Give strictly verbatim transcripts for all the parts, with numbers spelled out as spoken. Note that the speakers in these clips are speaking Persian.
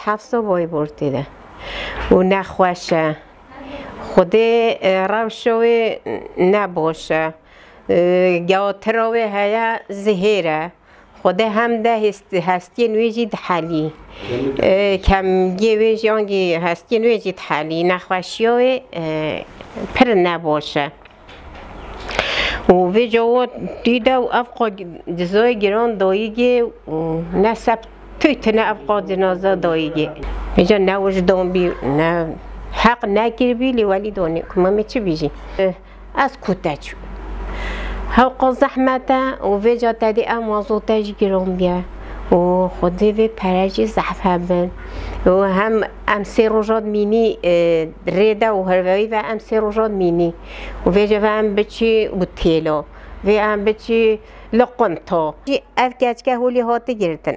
حفصه بای برده و نخوشه خود روشوی نباشه گاتراوی هیا زهره خود هم ده هستی نویجی دحلی کم گیویج یانگی هستی نویجی دحلی نخوشیوی پر نباشه و وی جواد دیده و افقا جزای گران دایگی نسب تویتنه افقا جنازه دایگی میجا نه وجدان بی نه حق نگیر بیلی ولی دانی که ما چی بیجی از کتا چو حق زحمته و وی جا تدی امازوتش گران بیا و خودی وی پرجی زحفه بن و هم ام سه روزات مینی ریده و هروی و ام سه روزات مینی و وی جا هم بچی بوتیلا و هم بچی لقنطا اف گچکه هولی هاتی گرتن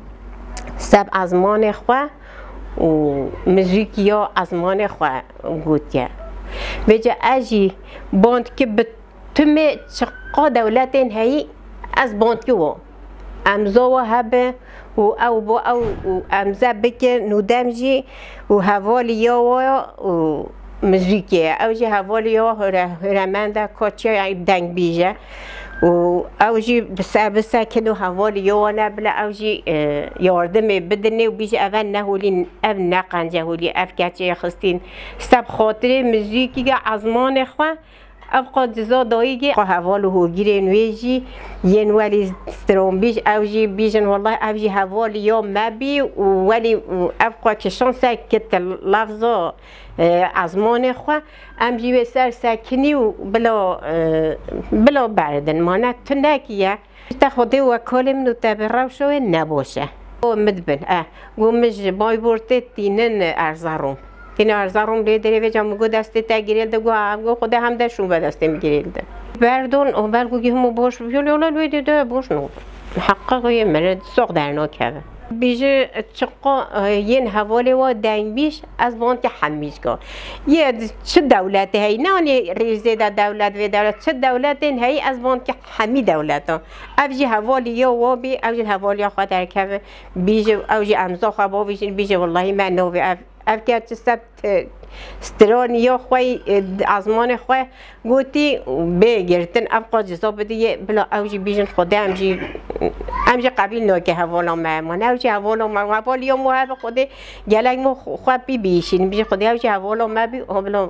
سب ازمان خواه و مزیکیا ازمان خواه گوتیا و جا اجی باند که به تمه چقا دولتین هایی از باند که و امزا و هبه و او با او امزا بکر نودم جی و حوالی یا و مزیکیه او جی حوالی یا هرمنده کچه عیب دنگ بیجه و او جی بسر بسر کنو حوالی یا نبله او جی یاردم بدنه و بیجه اول نهولین او نقنجه هولی اف کچه خستین سب خاطر مزیکی که ازمان خواه افقا جزا دایگی حوالو هو گیره نویجی ین ولی سترون بیش اوجی بیشن والله اوجی حوالی یا مبی ولی افقا کشان سکت لفظا ازمان خواه امجی به سر سکنی و بلا بلا بردن مانه تو نکیه تخوده و کالم نو تبرو شوه نباشه مدبن اه گومش بای برده تینن ارزاروم تین ارزارم لیدری و جامو گو دسته تگیریل ده گو هم گو خود هم دشون به دسته میگیریل ده بردون و برگو که همو باش بیولی اولا لویدی ده باش نو حقا یه مرد ساق در ناکه بیجه چقا ین حوالی و دنگ بیش از بان که همیشگاه یه چه دولت هایی نه آنی ریزه ده دولت و دولت چه دولت این هایی از بان که همی دولت ها اوجی حوالی یا وابی اوجی حوالی ها خواه در که بیجه اوجی امزا خواه با بیجه والله من نوی اف اف که چه سبت سترانی یا خوی ازمان خوی گوتی بگیرتن افقا جزا بده بلا اوجی بیشن خوده امجی امجی قبیل ناکه حوالا مهمان اوجی حوالا مهمان حوالی یا محب خوده گلک مو خواه بی بیشین بیشن خوده اوجی حوالا مبی بلا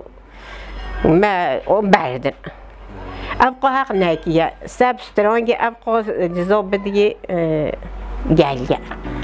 ما بردن افقا حق نکیه سب سترانگی افقا جزا بده گلگه